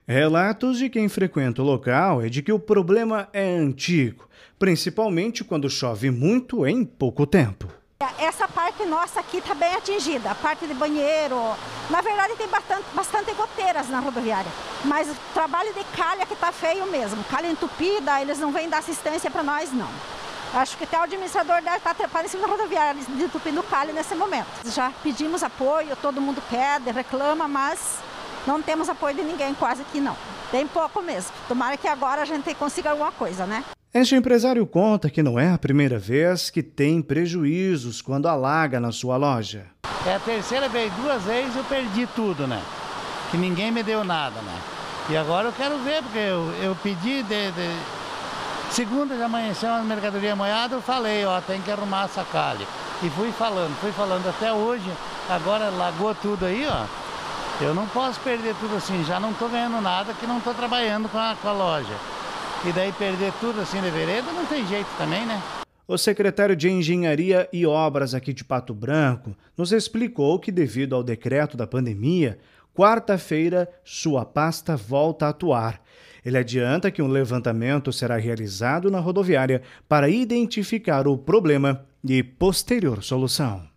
Relatos de quem frequenta o local é de que o problema é antigo, principalmente quando chove muito em pouco tempo. Essa parte nossa aqui está bem atingida, a parte de banheiro. Na verdade tem bastante goteiras na rodoviária, mas o trabalho de calha que está feio mesmo. Calha entupida, eles não vêm dar assistência para nós não. Acho que até o administrador deve estar trepando em cima da rodoviária, entupindo calha nesse momento. Já pedimos apoio, todo mundo pede, reclama, mas não temos apoio de ninguém quase aqui não. Tem pouco mesmo. Tomara que agora a gente consiga alguma coisa, né? Este empresário conta que não é a primeira vez que tem prejuízos quando alaga na sua loja. É a terceira vez, 2 vezes eu perdi tudo, né? Que ninguém me deu nada, né? E agora eu quero ver, porque eu pedi segunda de amanheceu uma mercadoria moiada, eu falei, ó, tem que arrumar essa calha. E fui falando até hoje, agora lagou tudo aí, ó. Eu não posso perder tudo assim, já não estou ganhando nada que não estou trabalhando com a loja. E daí perder tudo assim de vereda não tem jeito também, né? O secretário de Engenharia e Obras aqui de Pato Branco nos explicou que, devido ao decreto da pandemia, quarta-feira sua pasta volta a atuar. Ele adianta que um levantamento será realizado na rodoviária para identificar o problema e posterior solução.